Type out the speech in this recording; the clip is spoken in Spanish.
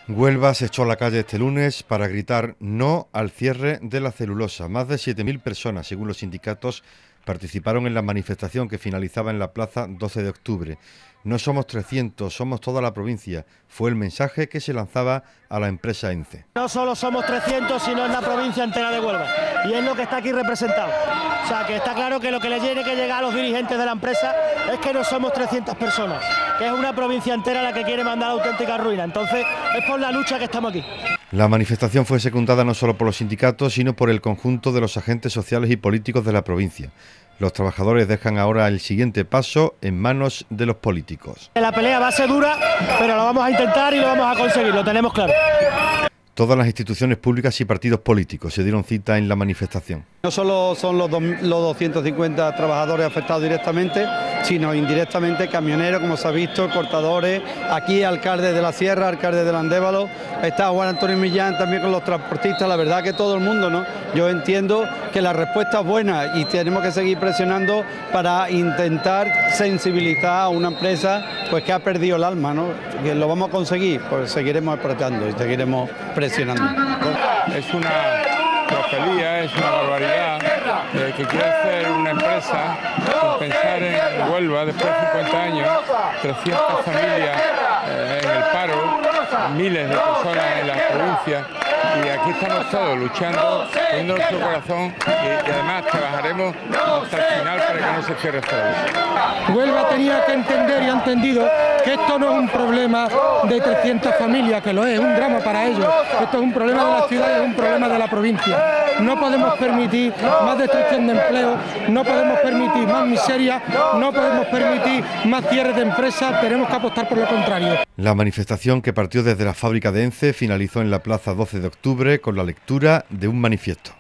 Huelva se echó a la calle este lunes para gritar no al cierre de la celulosa. Más de 7.000 personas, según los sindicatos, participaron en la manifestación que finalizaba en la plaza 12 de octubre. No somos 300, somos toda la provincia, fue el mensaje que se lanzaba a la empresa ENCE. No solo somos 300, sino en la provincia entera de Huelva, y es lo que está aquí representado. O sea, que está claro que lo que le tiene que llegar a los dirigentes de la empresa es que no somos 300 personas, que es una provincia entera la que quiere mandar a auténtica ruina. Entonces, es por la lucha que estamos aquí. La manifestación fue secundada no solo por los sindicatos, sino por el conjunto de los agentes sociales y políticos de la provincia. Los trabajadores dejan ahora el siguiente paso en manos de los políticos. La pelea va a ser dura, pero lo vamos a intentar y lo vamos a conseguir, lo tenemos claro. Todas las instituciones públicas y partidos políticos se dieron cita en la manifestación. No solo son los 250 trabajadores afectados directamente, sino indirectamente camioneros, como se ha visto, cortadores, aquí alcalde de la Sierra, alcalde del Andévalo, está Juan Antonio Millán también con los transportistas. La verdad que todo el mundo, ¿no? Yo entiendo que la respuesta es buena y tenemos que seguir presionando para intentar sensibilizar a una empresa pues que ha perdido el alma, ¿no? Que lo vamos a conseguir, pues seguiremos apretando y seguiremos presionando. Es una tropelía, es una barbaridad que quiere hacer una empresa sin pensar en Huelva después de 50 años, 300 familias en el paro, miles de personas en la provincia, y aquí estamos todos luchando, poniendo nuestro corazón y además trabajaremos hasta el final para que no se cierre esta lucha. Huelva tenía que entender y ha entendido que esto no es un problema de 300 familias, que lo es un drama para ellos. Esto es un problema de la ciudad y es un problema de la provincia. No podemos permitir más destrucción de empleo, no podemos permitir más miseria, no podemos permitir más cierres de empresas, tenemos que apostar por lo contrario. La manifestación, que partió desde la fábrica de ENCE, finalizó en la plaza 12 de octubre con la lectura de un manifiesto.